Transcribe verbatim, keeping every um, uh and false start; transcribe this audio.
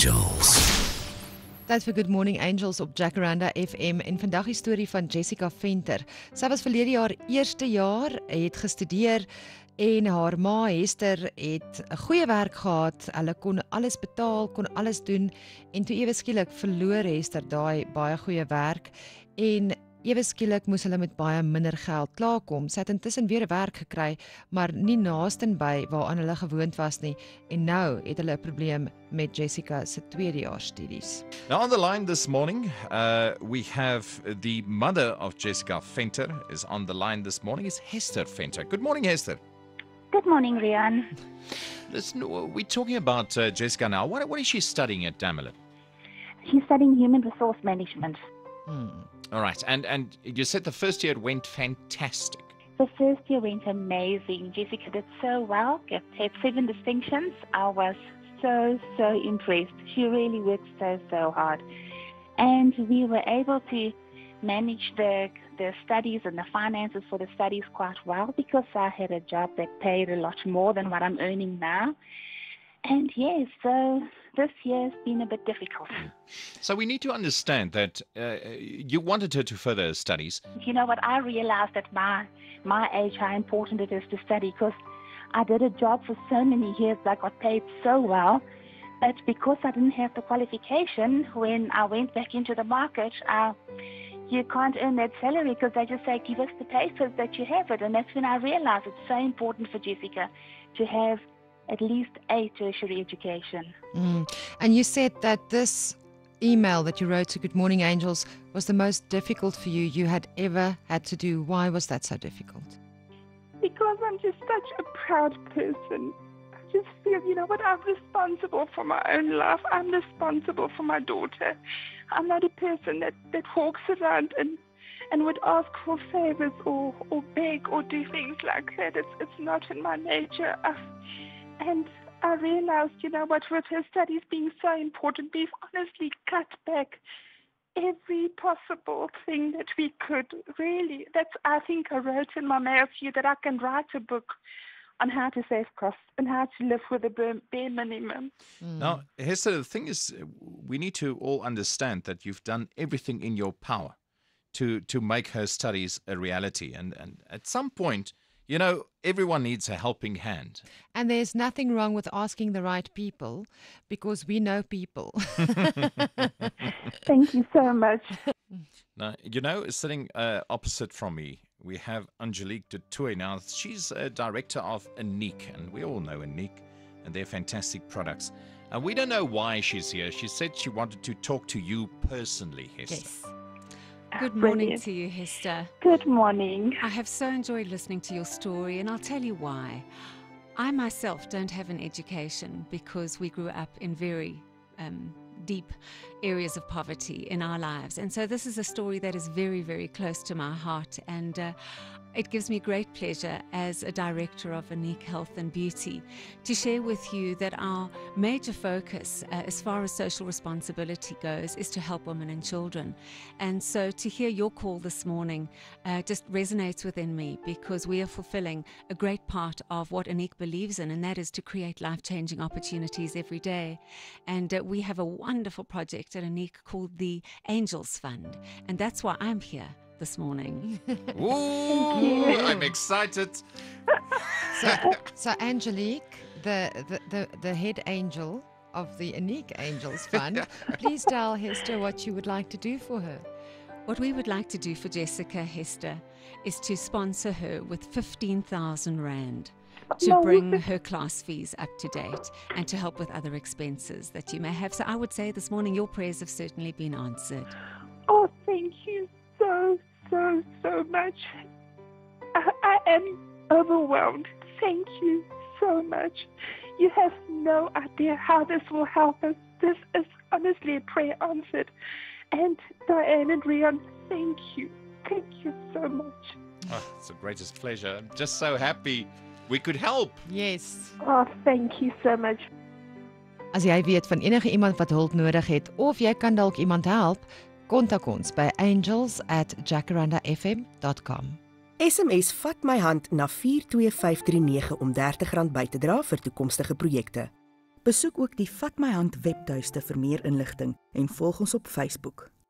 Angels. Tyd vir Good Morning Angels op Jacaranda F M en vandag die storie van Jessica Venter. Sy was verlede jaar eerste jaar, het gestudeer en haar ma Hester het 'n goeie werk gehad. Hulle kon alles betaal, kon alles doen en toe ewe skielik verloor Hester daai baie goeie werk en ewe skielik moes hulle met baie minder geld klaarkom. Sy het intussen weer 'n werk gekry, maar nie naastenby waaraan hulle gewoond was nie. En nou het hulle 'n probleem met Jessica se tweedejaars studies. Now on the line this morning, uh, we have the mother of Jessica Venter is on the line this morning. Is Hester Venter. Good morning, Hester. Good morning, Rian. Listen, we're talking about uh, Jessica now. What, what is she studying at Damelin? She's studying human resource management. Hmm. All right, and and you said the first year went fantastic. The first year went amazing. Jessica did so well, get had seven distinctions. I was so, so impressed. She really worked so, so hard. And we were able to manage the the studies and the finances for the studies quite well because I had a job that paid a lot more than what I'm earning now. And yes, so this year has been a bit difficult. So we need to understand that uh, you wanted her to further her studies. You know what, I realized at my, my age how important it is to study because I did a job for so many years that got paid so well. But because I didn't have the qualification, when I went back into the market, uh, you can't earn that salary because they just say, give us the papers that you have it. And that's when I realized it's so important for Jessica to have at least a tertiary education. Mm. And you said that this email that you wrote to Good Morning Angels was the most difficult for you you had ever had to do. Why was that so difficult? Because I'm just such a proud person. I just feel, you know what, I'm responsible for my own life. I'm responsible for my daughter. I'm not a person that, that walks around and, and would ask for favors or, or beg or do things like that. It's, it's not in my nature. I, And I realized, you know what, with her studies being so important, we've honestly cut back every possible thing that we could. Really, that's, I think I wrote in my mail to you that I can write a book on how to save costs and how to live with a bare, bare minimum. Mm. Now, Hester, the thing is, we need to all understand that you've done everything in your power to to make her studies a reality. And, and at some point, you know, everyone needs a helping hand. And there's nothing wrong with asking the right people because we know people. Thank you so much. Now, you know, sitting uh, opposite from me, we have Angelique de Toey. Now, she's a director of Unique, and we all know Unique and their fantastic products. And we don't know why she's here. She said she wanted to talk to you personally, Hester. Yes. Good morning Brilliant. to you, Hester. Good morning. I have so enjoyed listening to your story, and I'll tell you why. I myself don't have an education because we grew up in very um, deep areas of poverty in our lives. And so this is a story that is very, very close to my heart. And uh, it gives me great pleasure as a director of Unique Health and Beauty to share with you that our major focus uh, as far as social responsibility goes is to help women and children. And so to hear your call this morning uh, just resonates within me because we are fulfilling a great part of what Unique believes in, and that is to create life-changing opportunities every day. And uh, we have a wonderful project at Unique called the Angels Fund, and that's why I'm here this morning. Ooh, I'm excited. So, so Angelique, the, the, the, the head angel of the Unique Angels Fund, please tell Hester what you would like to do for her. What we would like to do for Jessica, Hester, is to sponsor her with fifteen thousand rand to No. bring her class fees up to date and to help with other expenses that you may have. So I would say this morning your prayers have certainly been answered. Oh, thank you so, so, so much. I, I am overwhelmed. Thank you so much. You have no idea how this will help us. This is honestly a prayer answered. And Diane and Rian, thank you. Thank you so much. Oh, it's the greatest pleasure. I'm just so happy we could help. Yes. Oh, thank you so much. As jy weet van enige iemand wat hulp nodig het of jy kan dalk iemand help, kontak ons by angels at jacaranda f m dot com. S M S vat my hand na vier twee vyf drie nege om dertig rand by te dra vir toekomstige projekte. Besoek ook die Vat My Hand webtuiste vir meer inligting en volg ons op Facebook.